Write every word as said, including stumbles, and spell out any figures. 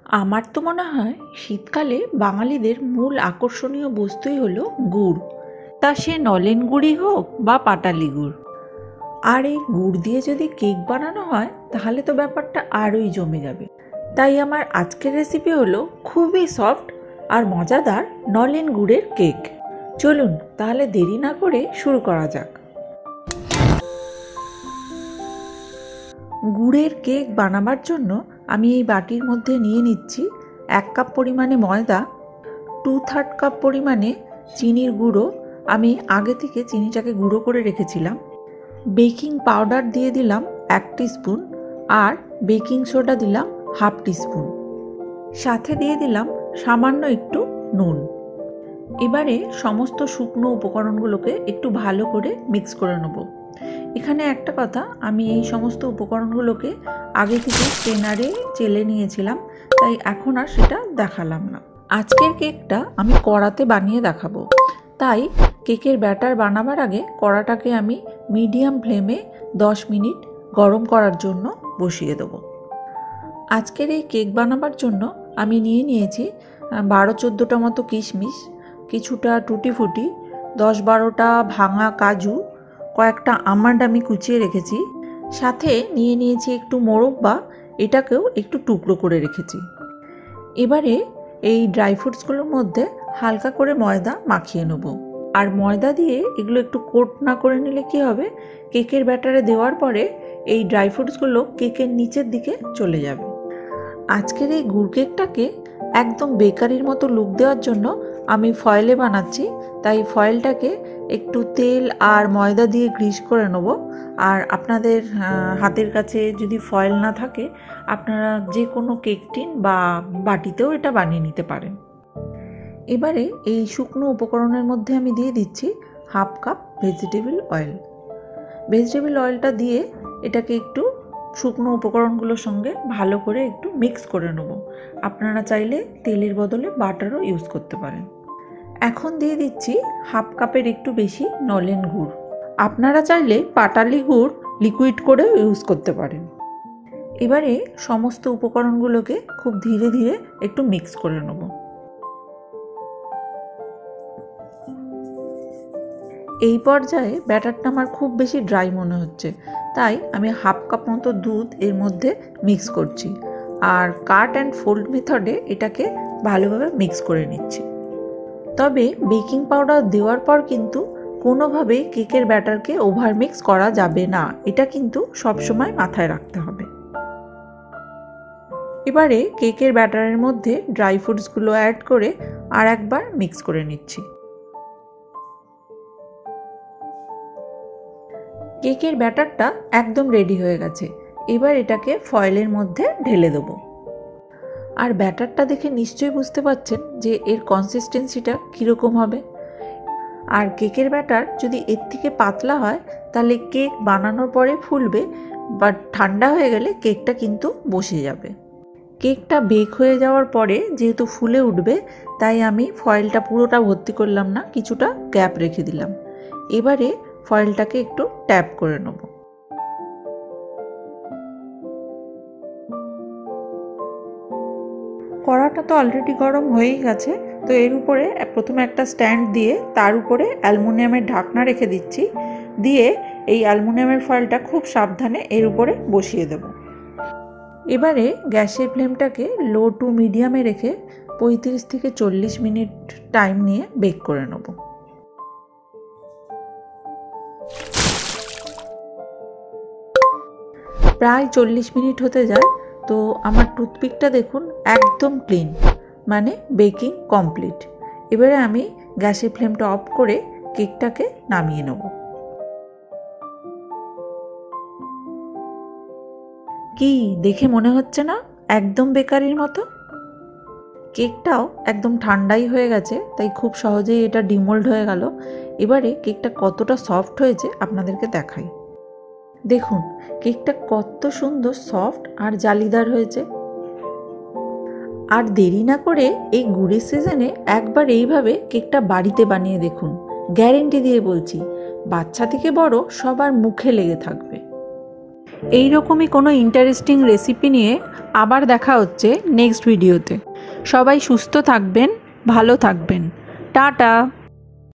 আমার তো মনে হয় শীতকালে বাঙালিদের মূল আকর্ষণীয় বস্তুই হলো গুড়, তা সে নলেন গুড়ই হোক বা পাটালি গুড়। আর এই গুড় দিয়ে যদি কেক বানানো হয় তাহলে তো ব্যাপারটা আরোই জমে যাবে। তাই আমার আজকের রেসিপি হলো খুবই সফট আর মজাদার নলেন গুড়ের কেক। চলুন তাহলে দেরি না করে শুরু করা যাক। গুড়ের কেক বানাবার জন্য আমি এই বাটির মধ্যে নিয়ে নিচ্ছি এক কাপ পরিমাণে ময়দা, টু থার্ড কাপ পরিমাণে চিনির গুঁড়ো। আমি আগে থেকে চিনিটাকে গুঁড়ো করে রেখেছিলাম। বেকিং পাউডার দিয়ে দিলাম এক টিস্পুন আর বেকিং সোডা দিলাম হাফ টিস্পুন। সাথে দিয়ে দিলাম সামান্য একটু নুন। এবারে সমস্ত শুকনো উপকরণগুলোকে একটু ভালো করে মিক্স করে নেব। এখানে একটা কথা, আমি এই সমস্ত উপকরণগুলোকে আগে থেকে স্ট্রেনারে চেলে নিয়েছিলাম, তাই এখন আর সেটা দেখালাম না। আজকের কেকটা আমি কড়াতে বানিয়ে দেখাবো, তাই কেকের ব্যাটার বানাবার আগে কড়াটাকে আমি মিডিয়াম ফ্লেমে দশ মিনিট গরম করার জন্য বসিয়ে দেবো। আজকের এই কেক বানাবার জন্য আমি নিয়ে নিয়েছি বারো চোদ্দোটা মতো কিশমিশ, কিছুটা টুটি ফুটি, দশ বারোটা ভাঙা কাজু, কয়েকটা আমন্ড আমি কুচিয়ে রেখেছি। সাথে নিয়ে নিয়েছি একটু মোরব্বা, এটাকেও একটু টুকরো করে রেখেছি। এবারে এই ড্রাই ফ্রুটসগুলোর মধ্যে হালকা করে ময়দা মাখিয়ে নেব। আর ময়দা দিয়ে এগুলো একটু কোট না করে নিলে কি হবে, কেকের ব্যাটারে দেওয়ার পরে এই ড্রাই ফ্রুটসগুলো কেকের নিচের দিকে চলে যাবে। আজকের এই গুড় কেকটাকে একদম বেকারির মতো লুক দেওয়ার জন্য আমি ফয়েলে বানাচ্ছি, তাই ফয়েলটাকে একটু তেল আর ময়দা দিয়ে গ্রিস করে নেব। আর আপনাদের হাতের কাছে যদি ফয়েল না থাকে, আপনারা যে কোনো কেক টিন বা বাটিতেও এটা বানিয়ে নিতে পারেন। এবারে এই শুকনো উপকরণের মধ্যে আমি দিয়ে দিচ্ছি half cup vegetable oil. Vegetable অয়েলটা দিয়ে এটাকে একটু শুকনো উপকরণগুলোর সঙ্গে ভালো করে একটু মিক্স করে নেব। আপনারা চাইলে তেলের বদলে বাটারও ইউজ করতে পারেন। এখন দিয়ে দিচ্ছি হাফ কাপের একটু বেশি নলেন গুড়। আপনারা চাইলে পাটালি গুড় লিকুইড করেও ইউজ করতে পারেন। এবারে সমস্ত উপকরণগুলোকে খুব ধীরে ধীরে একটু মিক্স করে নেব। এই পর্যায়ে ব্যাটারটা আমার খুব বেশি ড্রাই মনে হচ্ছে, তাই আমি হাফ কাপ মতো দুধ এর মধ্যে মিক্স করছি আর কাট অ্যান্ড ফোল্ড মেথডে এটাকে ভালোভাবে মিক্স করে নিচ্ছি। তবে বেকিং পাউডার দেওয়ার পর কিন্তু কোনোভাবেই কেকের ব্যাটারকে ওভার মিক্স করা যাবে না, এটা কিন্তু সবসময় মাথায় রাখতে হবে। এবারে কেকের ব্যাটারের মধ্যে ড্রাই ফ্রুটসগুলো অ্যাড করে আর একবার মিক্স করে নিচ্ছি। কেকের ব্যাটারটা একদম রেডি হয়ে গেছে। এবার এটাকে ফয়েলের মধ্যে ঢেলে দেবো। আর ব্যাটারটা দেখে নিশ্চয়ই বুঝতে পারছেন যে এর কনসিস্টেন্সিটা কীরকম হবে। আর কেকের ব্যাটার যদি এর থেকে পাতলা হয় তাহলে কেক বানানোর পরে ফুলবে, বাট ঠান্ডা হয়ে গেলে কেকটা কিন্তু বসে যাবে। কেকটা বেক হয়ে যাওয়ার পরে যেহেতু ফুলে উঠবে, তাই আমি ফয়েলটা পুরোটা ভর্তি করলাম না, কিছুটা গ্যাপ রেখে দিলাম। এবারে ফয়েলটাকে একটু ট্যাপ করে নেব। কড়াটা তো অলরেডি গরম হয়েই গেছে, তো এর উপরে প্রথমে একটা স্ট্যান্ড দিয়ে তার উপরে অ্যালুমিনিয়ামের ঢাকনা রেখে দিচ্ছি। দিয়ে এই অ্যালুমিনিয়ামের ফয়েলটা খুব সাবধানে এর উপরে বসিয়ে দেব। এবারে গ্যাসের ফ্লেমটাকে লো টু মিডিয়ামে রেখে পঁয়ত্রিশ থেকে চল্লিশ মিনিট টাইম নিয়ে বেক করে নেব। প্রায় চল্লিশ মিনিট হতে যায়, তো আমার টুথপিকটা দেখুন একদম ক্লিন, মানে বেকিং কমপ্লিট। এবারে আমি গ্যাসের ফ্লেমটা অফ করে কেকটাকে নামিয়ে নেব। কি দেখে মনে হচ্ছে না একদম বেকারির মতো? কেকটাও একদম ঠান্ডাই হয়ে গেছে, তাই খুব সহজেই এটা ডিমোল্ড হয়ে গেল। এবারে কেকটা কতটা সফট হয়েছে আপনাদেরকে দেখাই। দেখুন কেকটা কত সুন্দর সফট আর জালিদার হয়েছে। আর দেরি না করে এই গুড়ের সিজনে একবার এইভাবে কেকটা বাড়িতে বানিয়ে দেখুন, গ্যারেন্টি দিয়ে বলছি বাচ্চা থেকে বড় সবার মুখে লেগে থাকবে। এই রকমই কোনো ইন্টারেস্টিং রেসিপি নিয়ে আবার দেখা হচ্ছে নেক্সট ভিডিওতে। সবাই সুস্থ থাকবেন, ভালো থাকবেন। টাটা।